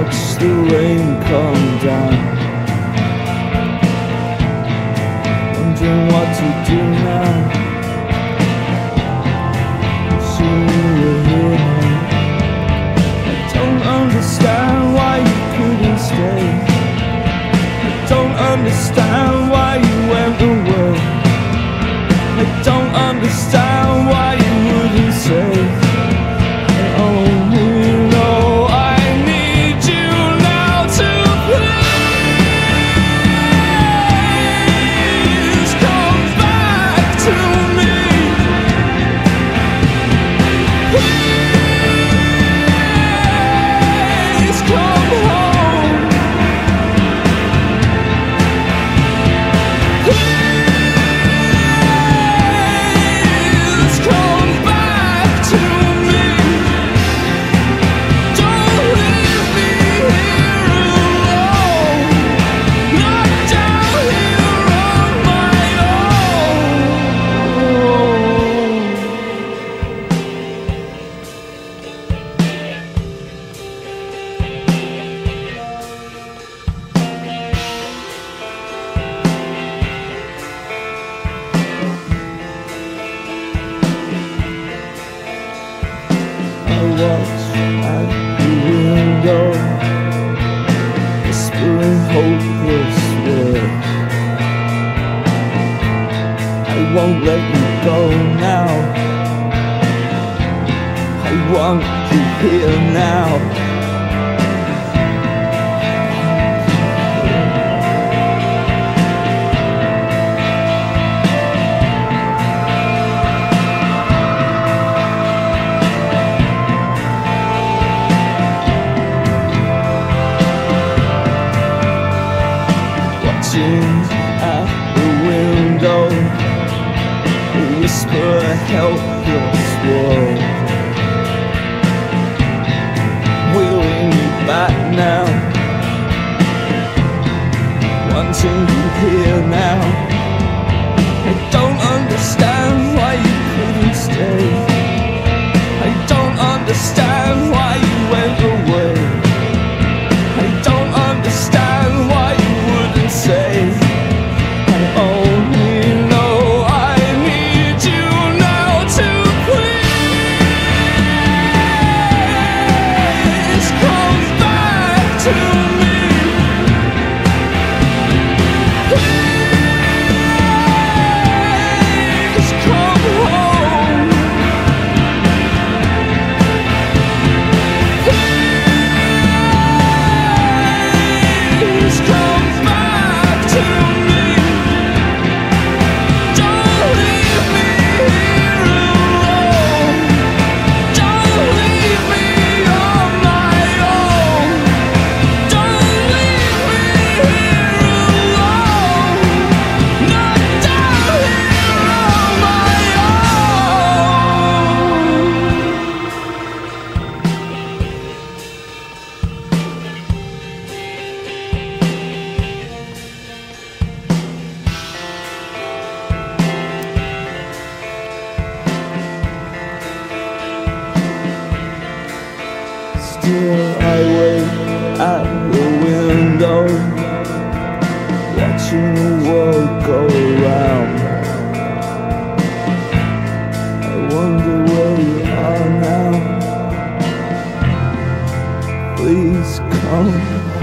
watch the rain come down, wondering what to do now. Soon you're here now. I don't understand why you couldn't stay. I don't understand why you went away. I don't understand why you wouldn't say. I only know I need you now to please come back to me. Please come home. Please come back to me. Don't leave me here alone, not down here on my own. I watch at the window, whispering hopeless words. I won't let you go now. I want you here now. Watching at the window, whisper a helpless word. Willing you back now, wanting you here now. I don't understand why you couldn't stay. I don't understand why you went away. I don't understand why you wouldn't say. I only know I need you now to please come back to me. Please come home. Please come back to me. Don't leave me here alone. Don't leave me on my own. Don't leave me here alone, not down here on my Still I wait at the window, watching the world go around. I wonder where you are now. Please come